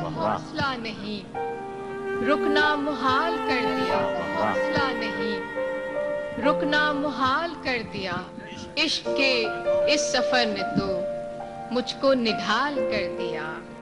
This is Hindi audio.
हौसला नहीं, रुकना मुहाल कर दिया। हौसला नहीं, रुकना मुहाल कर दिया। इश्क के इस सफर ने तो मुझको निढाल कर दिया।